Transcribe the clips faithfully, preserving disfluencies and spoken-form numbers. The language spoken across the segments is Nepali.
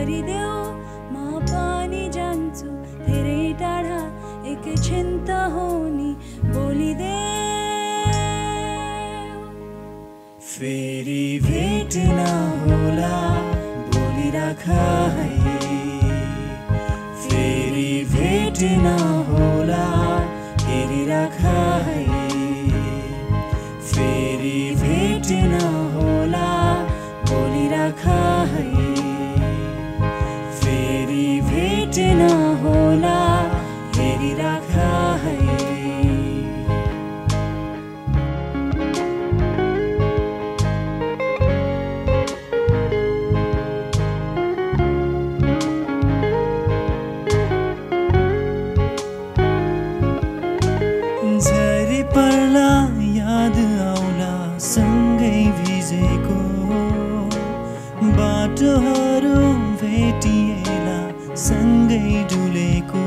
गरिदेऊ म पनि जान्छु धेरै टाढा एकैछिन त हो नि बोलिदेऊ फेरि भेट नहोला बोलिराख है फेरि भेट नहोला हेरिराख है फेरि भेट नहोला बोलिराख है फेरि भेट नहोला हेरिराख है झरी पर्ला याद आउला सँगै भिजेको बाटोहरू भेटिएला सँगै डुलेको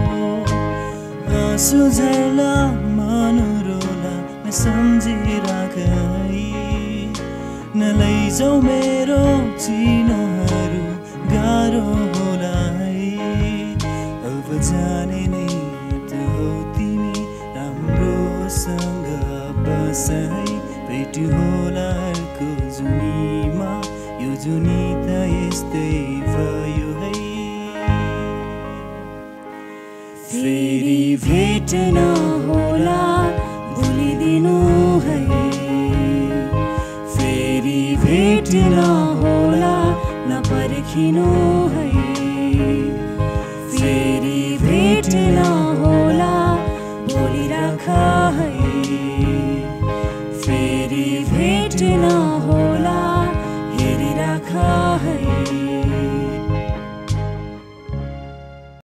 आँसु झर्ला मन रोला सम्झिराख है नलैजाऊ मेरो चिनोहरू गाह्रो होला है अब जाने नै त हौ तिमी राम्रोसँग बस है भेट होला अर्को जुनीमा यो जुनी त यस्तै भयो है फेरि भेट नहोला भुलिदिनु है फेरि भेट नहोला नपर्खिनु है